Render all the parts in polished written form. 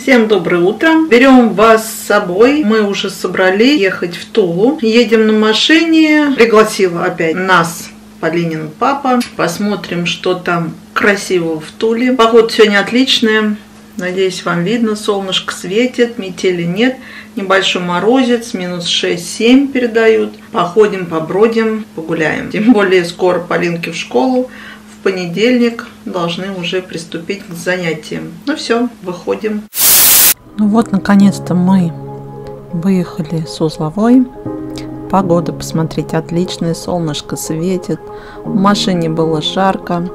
Всем доброе утро. Берем вас с собой. Мы уже собрались ехать в Тулу. Едем на машине. Пригласила опять нас Полинин папа. Посмотрим, что там красивого в Туле. Погода сегодня отличная. Надеюсь, вам видно. Солнышко светит, метели нет. Небольшой морозец, минус 6-7 передают. Походим, побродим, погуляем. Тем более скоро Полинки в школу. В понедельник должны уже приступить к занятиям. Ну все, выходим. Ну вот, наконец-то мы выехали с Узловой. Погода, посмотрите, отличная, солнышко светит. В машине было жарко.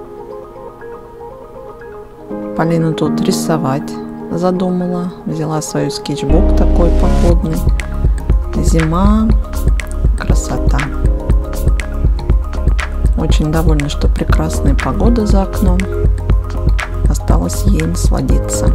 Полина тут рисовать задумала. Взяла свой скетчбук такой походный. Зима, красота. Очень довольна, что прекрасная погода за окном. Осталось ей насладиться.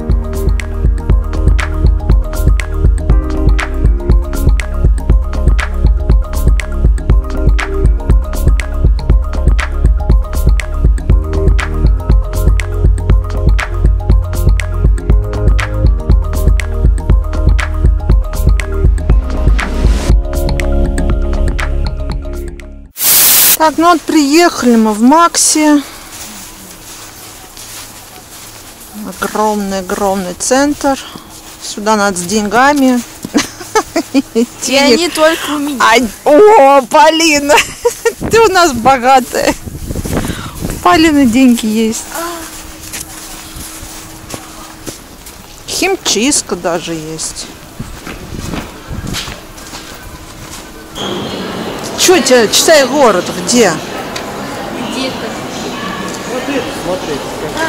Так, ну вот приехали мы в Макси. Огромный центр. Сюда надо с деньгами. И они только у меня. О, Полина, ты у нас богатая. У Полины деньги есть. Химчистка даже есть. Что у тебя, читай город, где? Где-то. Вот это смотреть.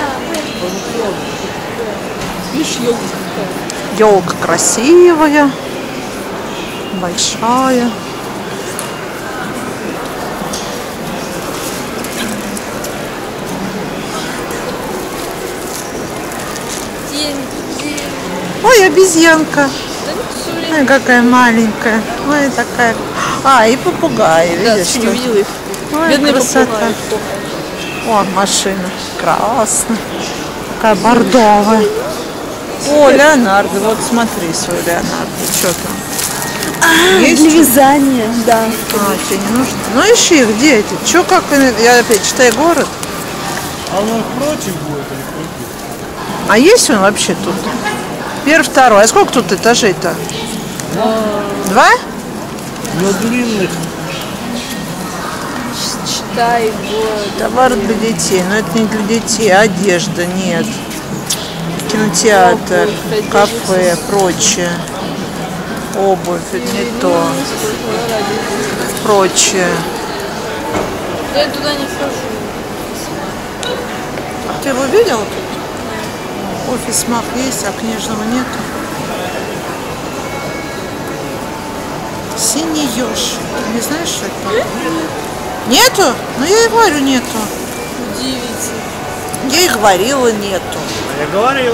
Видишь, елка какая? Елка красивая, большая. Ой, обезьянка. Ой, какая маленькая. Ой, такая. А, и попугаи, видишь? Да, не видела их. Ой, Бедные красота. попугаи. О, машина. Красная. Такая бордовая. О, Леонардо. Вот смотри свой Леонардо. Что там? Есть? Для вязания, да. А, тебе не нужно? Ну ищи, где эти? Че, как? Я опять читаю город. А он против будет или против? А есть он вообще тут? Первый, второй. А сколько тут этажей-то? Два? Но длинных. Читай город. Товары для детей. Но это не для детей. Одежда нет. Кинотеатр, кафе, прочее. Обувь, это не то. Прочее. Я туда не хожу. Ты его видел тут? Офис МАК есть, а книжного нету. Синий еж. Ты не знаешь, что это? Нету? Ну я и говорю, нету. Удивительно. Я и говорила, нету. Я говорила.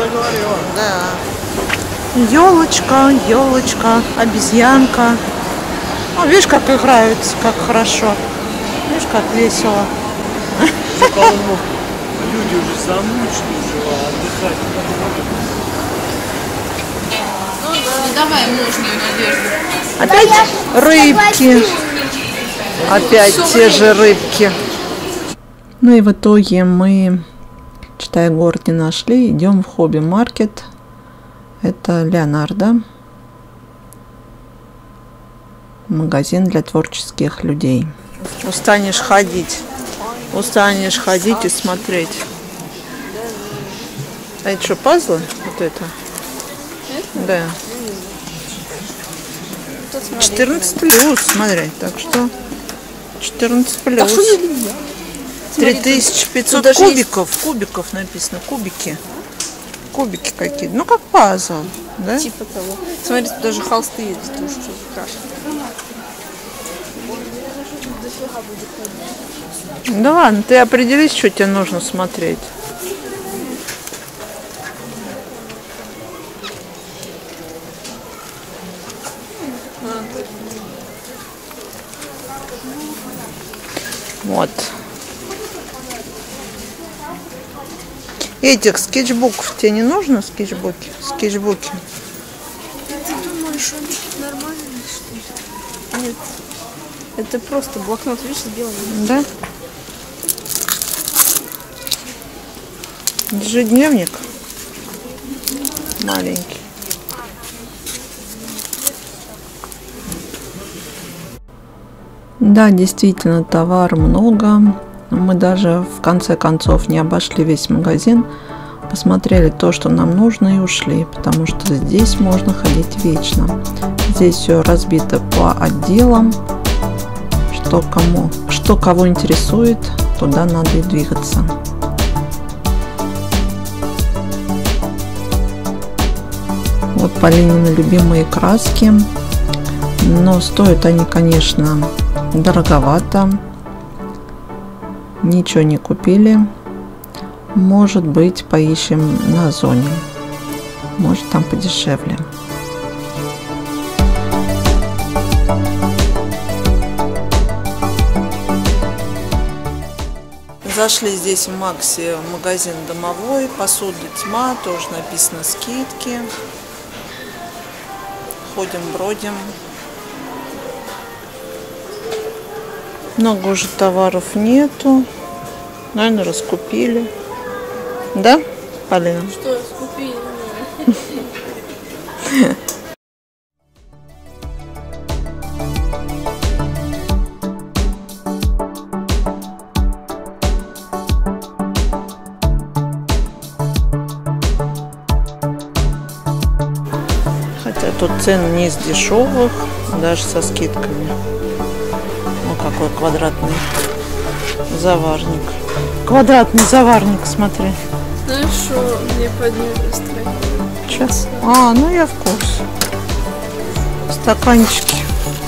Да. Елочка, обезьянка. О, видишь, как играют, как хорошо. Видишь, как весело. По-моему, люди уже замучены, уже отдыхать. Ну да. Давай мощную Надежду. Опять рыбки. Опять те же рыбки. Ну и в итоге мы, читая город, не нашли. Идем в хобби-маркет. Это Леонардо. Магазин для творческих людей. Устанешь ходить и смотреть. А это что, пазлы? Вот это? Да. 14 плюс, смотри, так что 14 плюс. 3500 кубиков написано, кубики какие-то, ну как пазл, да? Типа того. Смотри, тут даже холсты есть, тоже что крашеные. Да ладно, ты определись, что тебе нужно смотреть. Вот. Этих скетчбуков тебе не нужно? Скетчбуки? Скетчбуки. Ты думаешь, он нормальный, что ли? Нет. Это просто блокнот, видишь, с белым. Да? Ежедневник. Маленький. Да, действительно, товара много. Мы даже в конце концов не обошли весь магазин. Посмотрели то, что нам нужно, и ушли, потому что здесь можно ходить вечно. Здесь все разбито по отделам. Что кого интересует, туда надо и двигаться. Вот Полинины любимые краски. Но стоят они, конечно, дороговато. Ничего не купили. Может быть, поищем на Озоне. Может, там подешевле. Зашли здесь в Макси в магазин домовой. Посуда тьма, тоже написано скидки. Ходим, бродим. Много уже товаров нету. Наверное, раскупили. Да, Полина? Что раскупили? Хотя тут цены не из дешевых, даже со скидками. О, какой квадратный заварник. Квадратный заварник, смотри. Знаешь, что мне поднялось настроение? Сейчас. А, ну я в курсе. Стаканчики.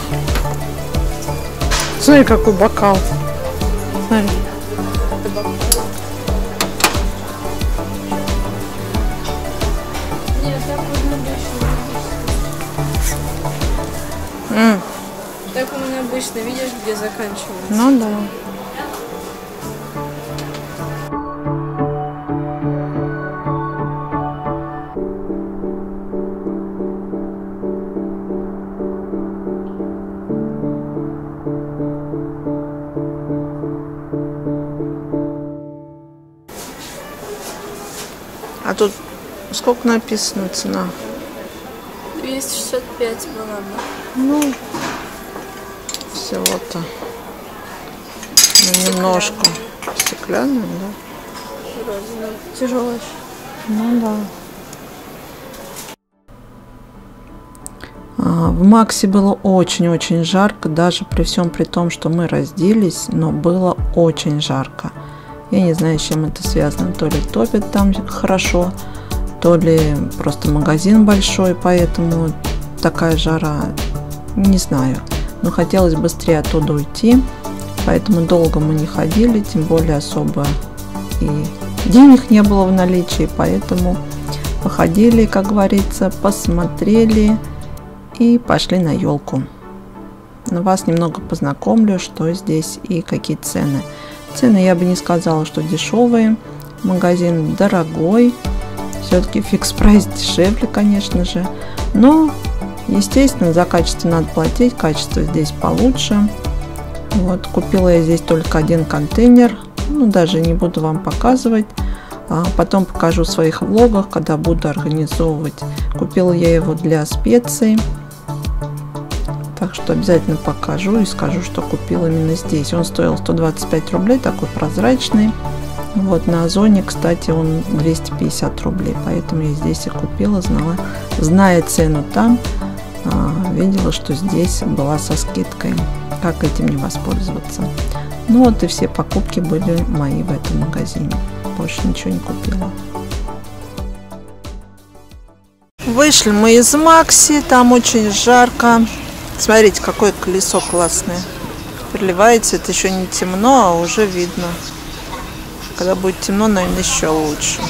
Смотри, какой бокал. Смотри. Это бокал. Нет, так можно обычно. Так он обычно, видишь, где заканчивается. Ну да. А тут сколько написано цена? 265 была бы. Ну, всего-то. Ну, немножко. Стеклянная, да? Тяжелая. Ну да. В Максе было очень-очень жарко, даже при всем при том, что мы разделись, но было очень жарко. Я не знаю, с чем это связано. То ли топят там хорошо, то ли просто магазин большой, поэтому такая жара. Не знаю. Но хотелось быстрее оттуда уйти, поэтому долго мы не ходили, тем более особо и денег не было в наличии, поэтому походили, как говорится, посмотрели и пошли на елку. Вас немного познакомлю, что здесь и какие цены. Цены я бы не сказала, что дешевые. Магазин дорогой. Все-таки фикс прайс дешевле, конечно же. Но, естественно, за качество надо платить. Качество здесь получше. Вот, купила я здесь только один контейнер. Ну, даже не буду вам показывать. Потом покажу в своих влогах, когда буду организовывать. Купила я его для специй. Так что обязательно покажу и скажу, что купила именно здесь. Он стоил 125 рублей, такой прозрачный. Вот на Озоне, кстати, он 250 рублей. Поэтому я здесь и купила, зная цену там, видела, что здесь была со скидкой. Как этим не воспользоваться? Ну вот и все покупки были мои в этом магазине. Больше ничего не купила. Вышли мы из Макси, там очень жарко. Смотрите, какое колесо классное. Переливается, это еще не темно, а уже видно. Когда будет темно, наверное, еще лучше.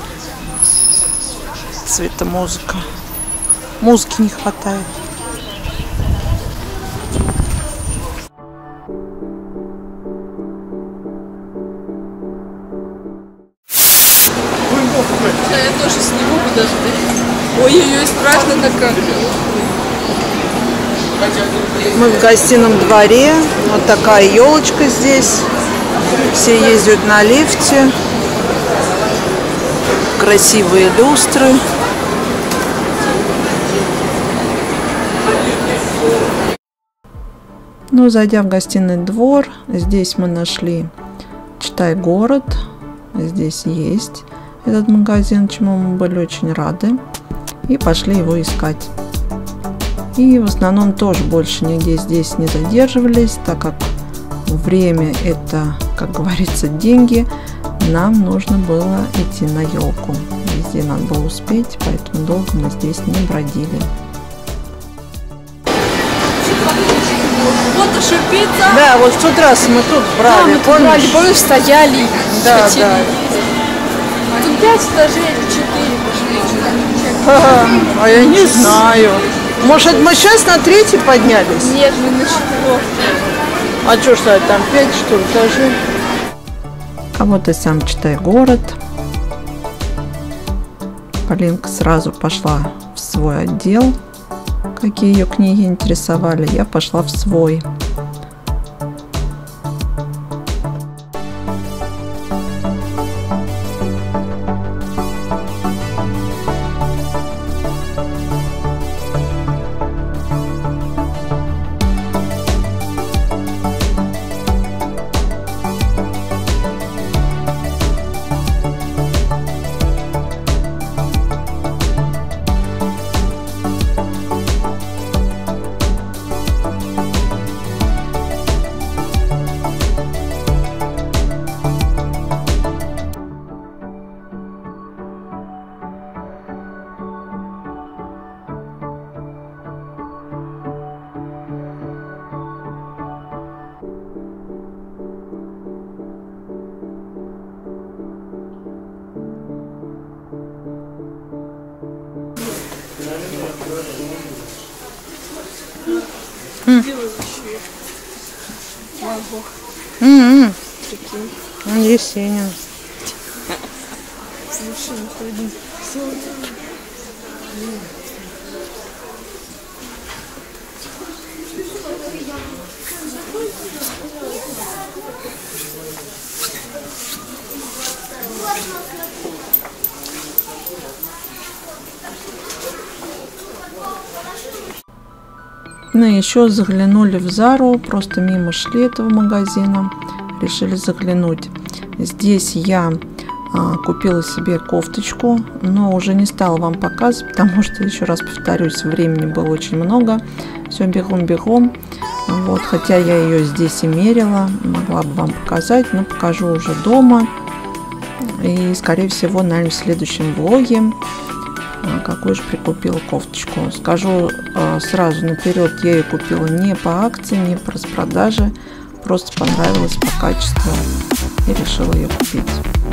Цветомузыка. Музыки не хватает. Я тоже сниму, подожди. Ой-ой-ой, страшно-то как. Мы в гостином дворе. Вот такая елочка здесь. Все ездят на лифте. Красивые люстры. Ну, зайдя в гостиный двор, здесь мы нашли «Читай город». Здесь есть этот магазин, чему мы были очень рады. И пошли его искать. И в основном тоже больше нигде здесь не задерживались, так как время – это, как говорится, деньги. Нам нужно было идти на елку. Везде надо было успеть, поэтому долго мы здесь не бродили. Вот уж и пицца. Да, вот в тот раз мы тут брали, помнишь, стояли. Да, да. Тут 5 этажей или 4 пошли. А я не знаю. Может, мы сейчас на 3-й поднялись? Нет, мы на 4. А что ж там 5, что ли, этажей? А вот и сам «Читай город». Полинка сразу пошла в свой отдел. Какие ее книги интересовали, я пошла в свой. Есенин. Ну и еще заглянули в Зару, просто мимо шли этого магазина, решили заглянуть. Здесь я купила себе кофточку, но уже не стала вам показывать, потому что, еще раз повторюсь, времени было очень много, все бегом-бегом. Вот, хотя я ее здесь и мерила, могла бы вам показать, но покажу уже дома. И, скорее всего, наверное, в следующем влоге, какую же прикупила кофточку. Скажу сразу наперед, я ее купила не по акции, не по распродаже, просто понравилась по качеству и решила ее купить.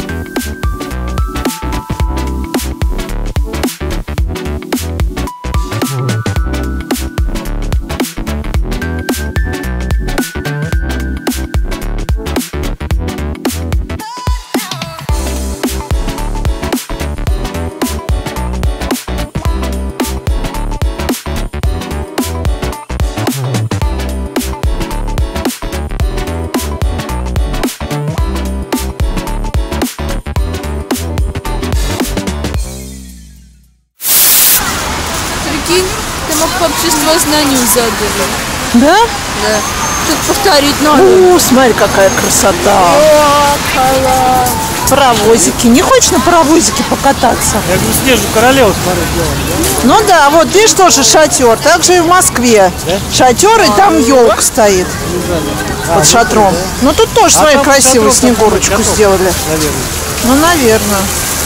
Ты мог по обществознанию задали. Да? Да. Тут повторить надо. О, смотри, какая красота. О, класс. Паровозики. Не хочешь на паровозике покататься? Я говорю, Снежную королеву смотреть делали, да? Ну да, вот видишь, тоже шатер. Также и в Москве. Да? Шатер, и там елка стоит под шатром. Ну тут тоже, смотри, там красивую шатром снегурочку готов, сделали. наверное. Ну, наверное.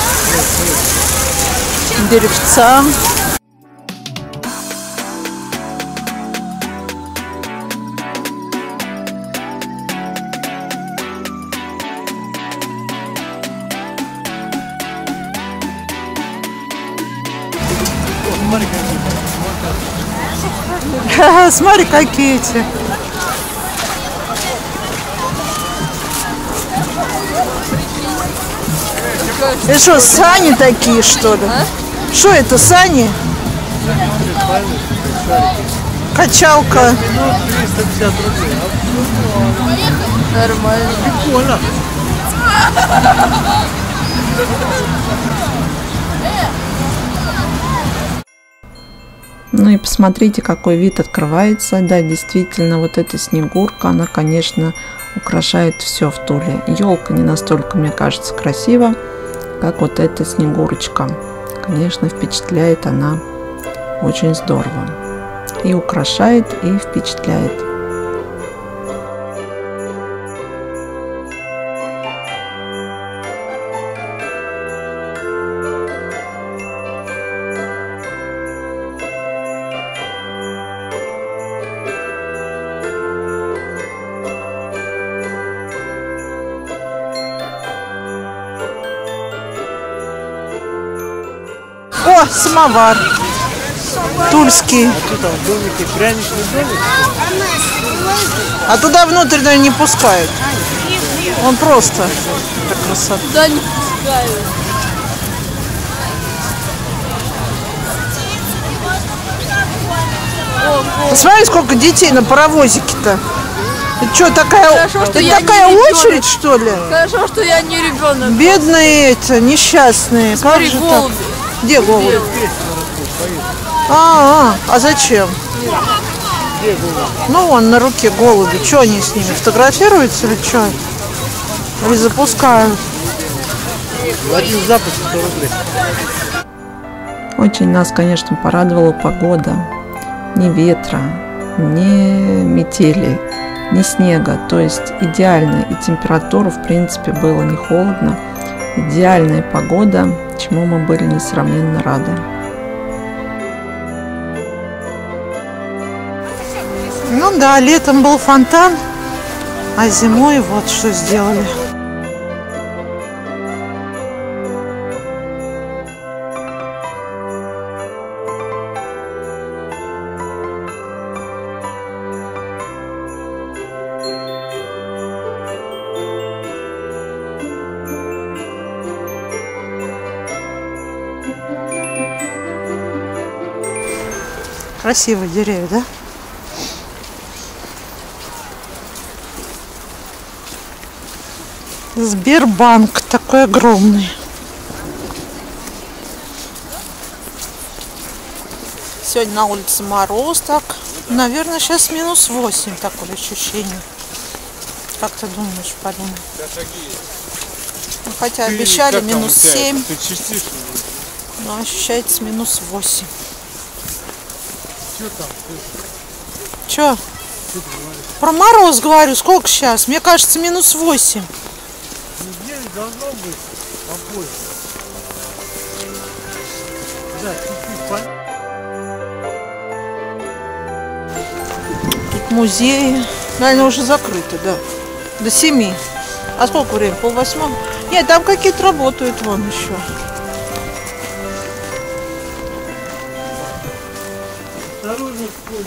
Деревца. Смотри, какие эти. Конечно. Это что, сани такие, что ли? Что это, сани? Качалка. Минут 350 рублей. Нормально. Прикольно. Ну и посмотрите, какой вид открывается. Да, действительно, вот эта снегурка, она, конечно, украшает все в Туле. Елка не настолько, мне кажется, красива, как вот эта снегурочка. Конечно, впечатляет она очень здорово. И украшает, и впечатляет. О, самовар тульский. А что там, домики, пряничный домик? А туда внутрь, наверное, не пускают. Он просто. Так красота. Да не пускаю. Посмотри, сколько детей на паровозике-то. Это что, такая, Хорошо, что это я такая не ребенок. очередь, что ли? Хорошо, что я не ребенок. Бедные эти, несчастные. Смотри, как же голуби. так? Где голуби? Белый. А зачем? Ну, вон на руке голуби. Что они с ними? Фотографируются или что? Или запускают? В один запуск 100 рублей. Очень нас, конечно, порадовала погода. Ни ветра, ни метели, ни снега. То есть идеально. И температура, в принципе, было не холодно. Идеальная погода, чему мы были несравненно рады. Ну да, летом был фонтан, а зимой вот что сделали. Красивые деревья, да? Сбербанк такой огромный. Сегодня на улице мороз, так, наверное, сейчас -8, такое ощущение. Как ты думаешь, Полина? Ну, хотя обещали -7, но ощущается -8. Что там? Че? Про мороз говорю, сколько сейчас? Мне кажется, -8. Неделю должно быть побольше. Да, чуть-чуть. Тут музеи. Наверное, уже закрыты, да. До 7. А сколько времени? 7:30? Нет, там какие-то работают вон еще. Осторожно,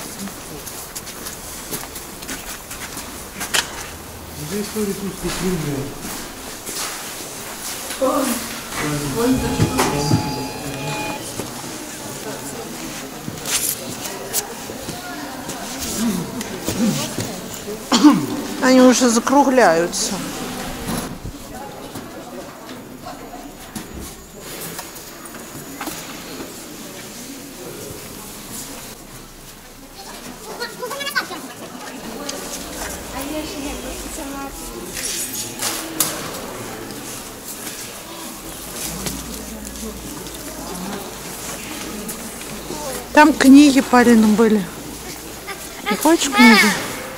где история тульских людей? Они уже закругляются. Там книги, Полина, были. Не хочешь книги?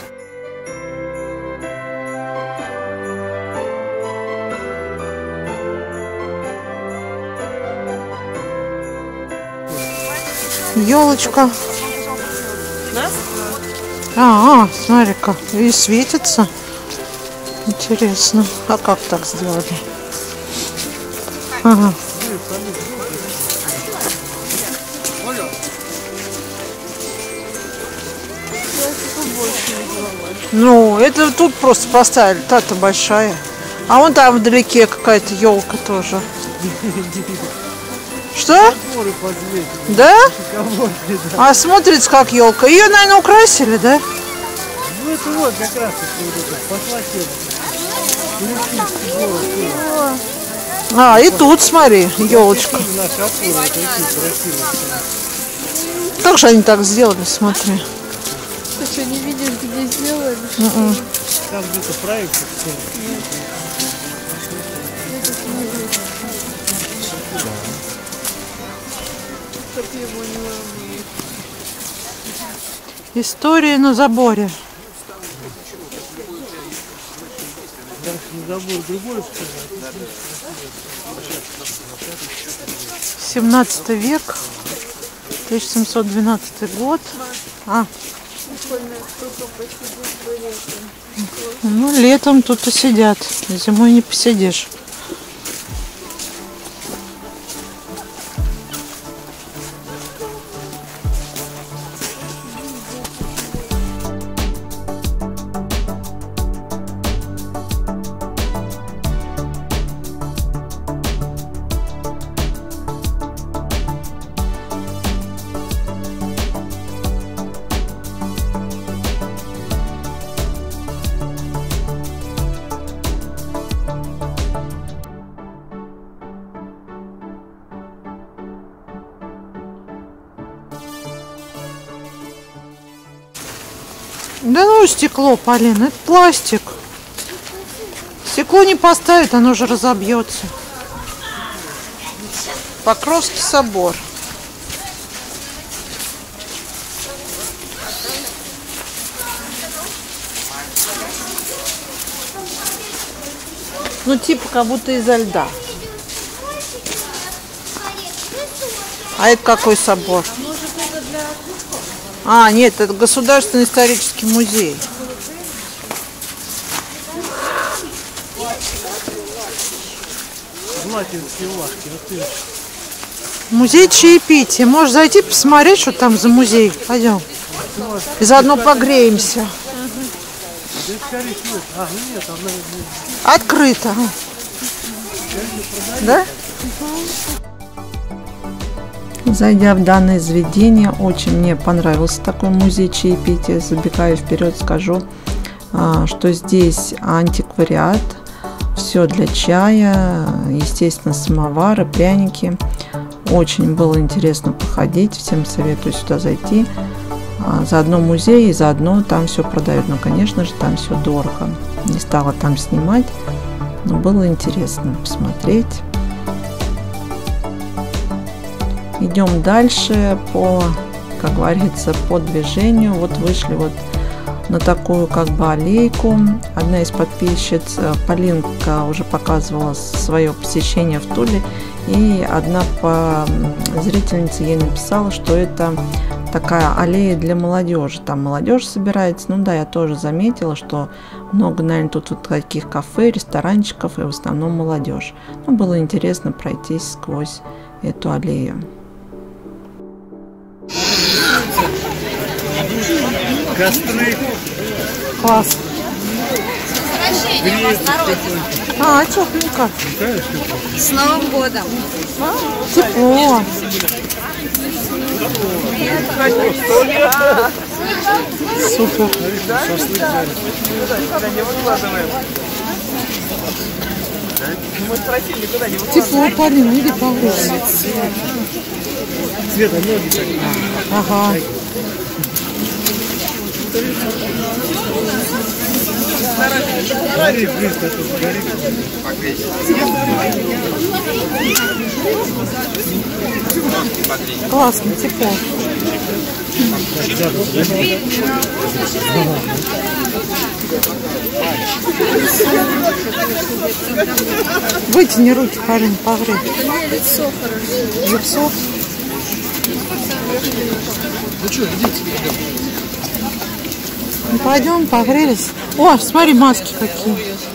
Елочка. Смотри-ка, и светится. Интересно. А как так сделали? Ага. Ну, это тут просто поставили, та-то большая. А вон там вдалеке какая-то елка тоже. Что? Шторы подсветили. Да? Шоколадки, да. А смотрится как елка. Ее, наверное, украсили, да? Ну это вот как раз таки вот это. Пошла тема. А, и тут, смотри, елочка. Наши опоры вот такие красивые. Как же они так сделали, смотри. Ты что, не видишь, где сделали? Там где-то проект. Как его не умеет. История на заборе. Дальше не забыл другое, что ли? 17 век, 1712 год. Ну, летом тут и сидят, зимой не посидишь. Да ну стекло, Полин, это пластик. Стекло не поставит, оно же разобьется. Покровский собор. Ну типа как будто изо льда. А это какой собор? А, нет, это Государственный исторический музей. Златинские лавки. Вот ты. Музей чаепития. Можешь зайти посмотреть, что там за музей. Пойдем. И заодно погреемся. Нет, она... Открыто. Да? Зайдя в данное заведение, очень мне понравился такой музей чаепития. Забегая вперед, скажу, что здесь антиквариат, все для чая, естественно, самовары, пряники. Очень было интересно походить, всем советую сюда зайти. Заодно музей и заодно там все продают, но, конечно же, там все дорого. Не стала там снимать, но было интересно посмотреть. Идем дальше по, как говорится, по движению. Вот вышли вот на такую как бы аллейку. Одна из подписчиц, Полинка, уже показывала свое посещение в Туле. И одна зрительница ей написала, что это такая аллея для молодежи. Там молодежь собирается. Ну да, я тоже заметила, что много, наверное, тут вот таких кафе, ресторанчиков и в основном молодежь. Ну, было интересно пройтись сквозь эту аллею. Костры. Класс. А, тепленько. С Новым годом! Тепло. Супер. Тепло, Полина, иди погреться. Света, ноги так. Ага. Гори, быстро, тут гори. Классно, тепло. Вытяни руки, Полин, погрей. Лицо хорошо. Лицо. Ну что, идите. Ну, пойдем, погрелись. О, смотри, маски какие.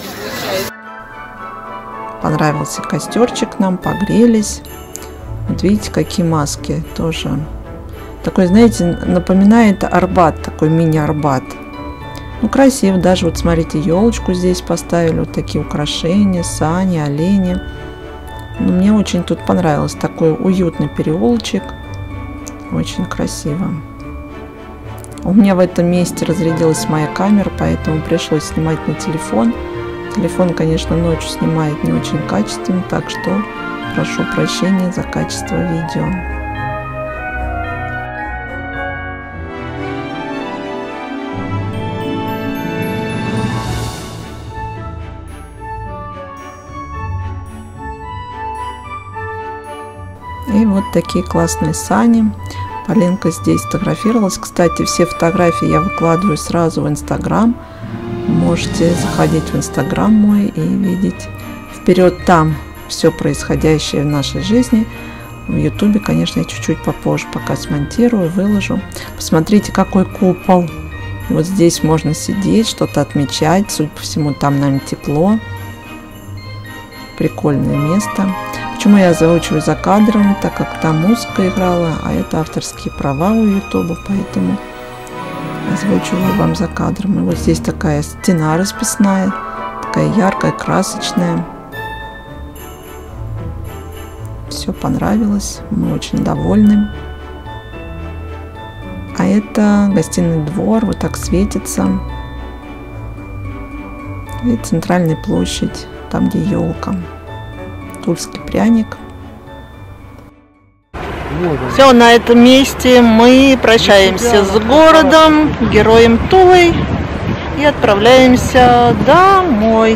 Понравился костерчик нам, погрелись. Вот видите, какие маски тоже. Такой, знаете, напоминает Арбат, такой мини-Арбат. Ну, красиво. Даже вот смотрите, елочку здесь поставили. Вот такие украшения, сани, олени. Но мне очень тут понравилось. Такой уютный переулочек. Очень красиво. У меня в этом месте разрядилась моя камера, поэтому пришлось снимать на телефон. Телефон, конечно, ночью снимает не очень качественно, так что прошу прощения за качество видео. И вот такие классные сани. Полинка здесь фотографировалась. Кстати, все фотографии я выкладываю сразу в Инстаграм. Можете заходить в Инстаграм мой и видеть вперед там все происходящее в нашей жизни. В Ютубе, конечно, я чуть-чуть попозже пока смонтирую, выложу. Посмотрите, какой купол. Вот здесь можно сидеть, что-то отмечать. Судя по всему, там, наверное, тепло. Прикольное место. Почему я озвучиваю за кадром? Так как там музыка играла, а это авторские права у Ютуба, поэтому озвучиваю вам за кадром. И вот здесь такая стена расписная, такая яркая, красочная. Все понравилось, мы очень довольны. А это гостиный двор, вот так светится. И центральная площадь, там где елка. Тульский пряник. Все, на этом месте мы прощаемся с городом, героем Тулой, и отправляемся домой.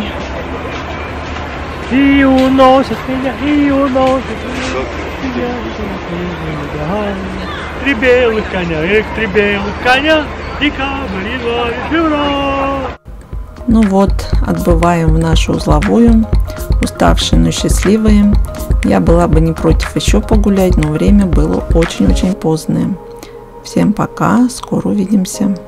И уносят меня, и уносят меня. Три белых коня, три белых коня, декабрь, январь, февраль. Ну вот, отбываем в нашу узловую, уставшие, но счастливые. Я была бы не против еще погулять, но время было очень-очень поздное. Всем пока, скоро увидимся.